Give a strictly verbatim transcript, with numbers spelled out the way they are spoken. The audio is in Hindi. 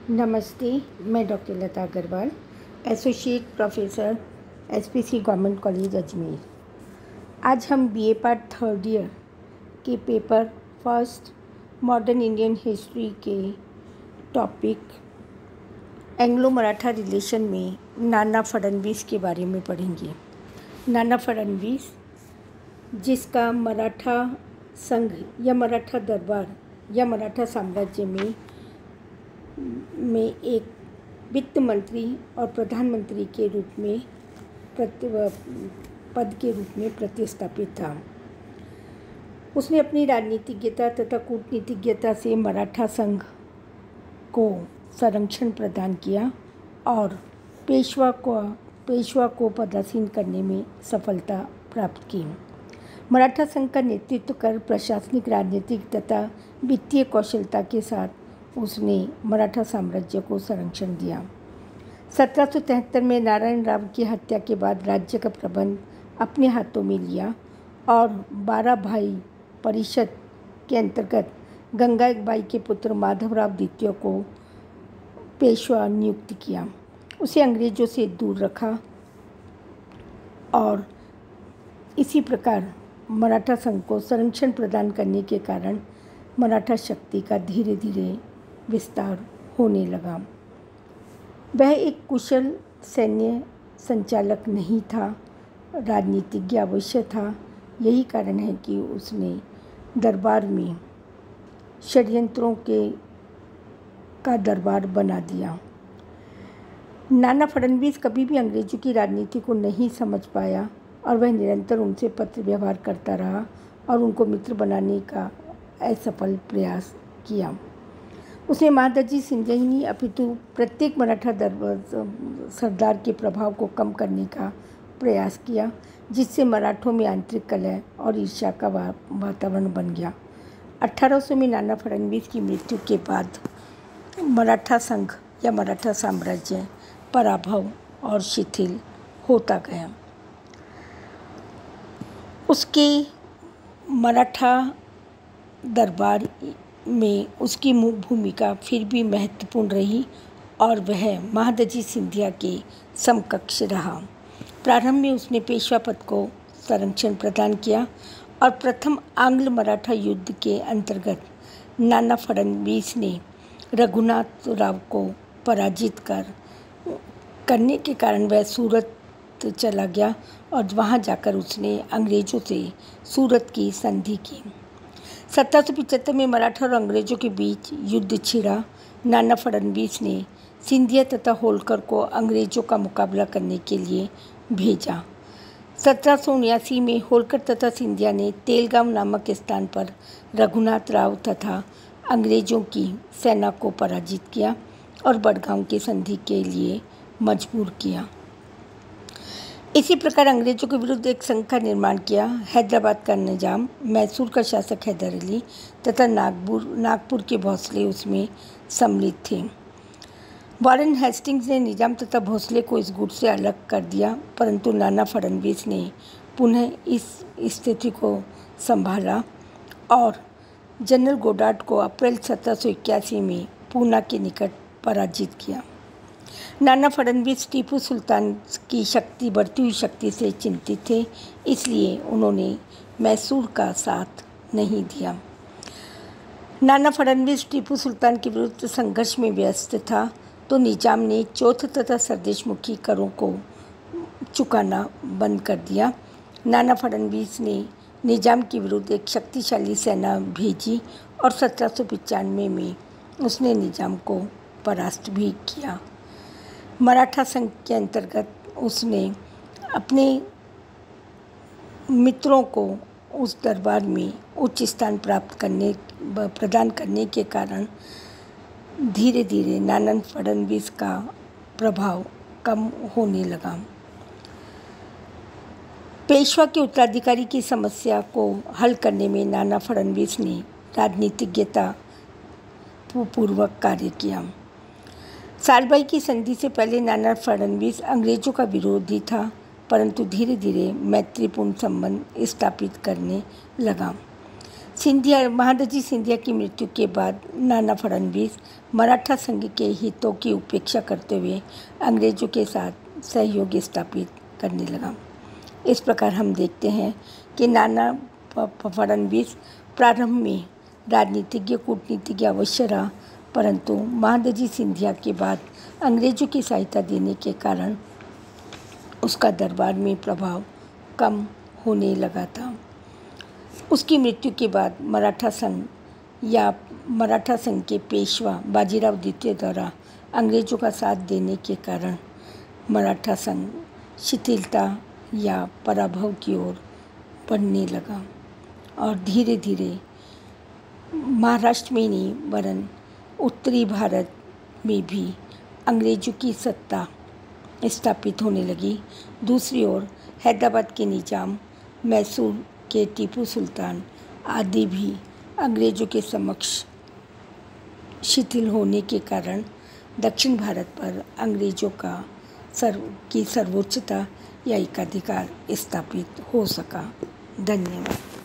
नमस्ते, मैं doctor Lata Agarwal, associate professor SPC government college Ajmer. आज हम बीए पार्ट थर्ड ईयर के paper first modern Indian history के टॉपिक एंग्लो मराठा रिलेशन में नाना फडणवीस के बारे में पढ़ेंगे। नाना फडणवीस, जिसका मराठा संघ या मराठा दरबार या मराठा साम्राज्य में में एक वित्त मंत्री और प्रधानमंत्री के रूप में पद के रूप में प्रतिस्थापित था। उसने अपनी राजनीतिज्ञता तथा कूटनीतिज्ञता से मराठा संघ को संरक्षण प्रदान किया और पेशवा को पेशवा को पदासीन करने में सफलता प्राप्त की। मराठा संघ का नेतृत्व कर प्रशासनिक, राजनीतिक तथा वित्तीय कौशलता के साथ उसने मराठा साम्राज्य को संरक्षण दिया। सत्रह सौ तिहत्तर में नारायण राव की हत्या के बाद राज्य का प्रबंध अपने हाथों में लिया और बारह भाई परिषद के अंतर्गत गंगाबाई के पुत्र माधवराव द्वितीय को पेशवा नियुक्त किया। उसे अंग्रेजों से दूर रखा और इसी प्रकार मराठा संघ को संरक्षण प्रदान करने के कारण मराठा शक्ति का धीरे धीरे विस्तार होने लगा। वह एक कुशल सैन्य संचालक नहीं था, राजनीतिज्ञ अवश्य था। यही कारण है कि उसने दरबार में षड्यंत्रों के का दरबार बना दिया। नाना फडणवीस कभी भी अंग्रेजों की राजनीति को नहीं समझ पाया और वह निरंतर उनसे पत्र व्यवहार करता रहा और उनको मित्र बनाने का असफल प्रयास किया। उसने महादजी सिंधिया ही नहीं अपितु प्रत्येक मराठा दरबार सरदार के प्रभाव को कम करने का प्रयास किया, जिससे मराठों में आंतरिक कलह और ईर्ष्या का वातावरण बन गया। अठारह सौ में नाना फडणवीस की मृत्यु के बाद मराठा संघ या मराठा साम्राज्य पराभव और शिथिल होता गया। उसके मराठा दरबार में उसकी भूमिका फिर भी महत्वपूर्ण रही और वह महादजी सिंधिया के समकक्ष रहा। प्रारंभ में उसने पेशवा पद को संरक्षण प्रदान किया और प्रथम आंग्ल मराठा युद्ध के अंतर्गत नाना फडणवीस ने रघुनाथ राव को पराजित कर करने के कारण वह सूरत चला गया और वहां जाकर उसने अंग्रेज़ों से सूरत की संधि की। सत्रह सौ पचहत्तर में मराठा और अंग्रेज़ों के बीच युद्ध छिड़ा। नाना फडणवीस ने सिंधिया तथा होलकर को अंग्रेज़ों का मुकाबला करने के लिए भेजा। सत्रह सौ उन्यासी में होलकर तथा सिंधिया ने तेलगांव नामक स्थान पर रघुनाथ राव तथा अंग्रेज़ों की सेना को पराजित किया और बड़गांव की संधि के लिए मजबूर किया। इसी प्रकार अंग्रेज़ों के विरुद्ध एक संघ का निर्माण किया। हैदराबाद का निजाम, मैसूर का शासक हैदर अली तथा नागपुर नागपुर के भोसले उसमें सम्मिलित थे। वॉरेन हेस्टिंग्स ने निजाम तथा भोसले को इस गुट से अलग कर दिया, परंतु नाना फडणवीस ने पुनः इस स्थिति को संभाला और जनरल गोडार्ड को अप्रैल सत्रह सौ इक्यासी में पूना के निकट पराजित किया। नाना फडणवीस टीपू सुल्तान की शक्ति बढ़ती हुई शक्ति से चिंतित थे, इसलिए उन्होंने मैसूर का साथ नहीं दिया। नाना फडणवीस टीपू सुल्तान के विरुद्ध संघर्ष में व्यस्त था, तो निजाम ने चौथ तथा सरदेशमुखी करों को चुकाना बंद कर दिया। नाना फडणवीस ने निजाम के विरुद्ध एक शक्तिशाली सेना भेजी और सत्रह सौ पचानवे में उसने निजाम को परास्त भी किया। मराठा संघ के अंतर्गत उसने अपने मित्रों को उस दरबार में उच्च स्थान प्राप्त करने प्रदान करने के कारण धीरे धीरे नाना फडणवीस का प्रभाव कम होने लगा। पेशवा के उत्तराधिकारी की समस्या को हल करने में नाना फडणवीस ने राजनीतिज्ञता पूर्वक कार्य किया। सालबाई की संधि से पहले नाना फडणवीस अंग्रेज़ों का विरोधी था, परंतु धीरे धीरे मैत्रीपूर्ण संबंध स्थापित करने लगा। सिंधिया महादजी सिंधिया की मृत्यु के बाद नाना फडणवीस मराठा संघ के हितों की उपेक्षा करते हुए अंग्रेजों के साथ सहयोग स्थापित करने लगा। इस प्रकार हम देखते हैं कि नाना फडणवीस प्रारंभ में राजनीतिज्ञ कूटनीतिज्ञ अवश्य रहा, परंतु महादजी सिंधिया के बाद अंग्रेजों की सहायता देने के कारण उसका दरबार में प्रभाव कम होने लगा था। उसकी मृत्यु के बाद मराठा संघ या मराठा संघ के पेशवा बाजीराव द्वितीय द्वारा अंग्रेजों का साथ देने के कारण मराठा संघ शिथिलता या पराभव की ओर बढ़ने लगा और धीरे धीरे महाराष्ट्र में नहीं वरन उत्तरी भारत में भी अंग्रेजों की सत्ता स्थापित होने लगी। दूसरी ओर हैदराबाद के निजाम, मैसूर के टीपू सुल्तान आदि भी अंग्रेजों के समक्ष शिथिल होने के कारण दक्षिण भारत पर अंग्रेजों का सर्व की सर्वोच्चता या एकाधिकार स्थापित हो सका। धन्यवाद।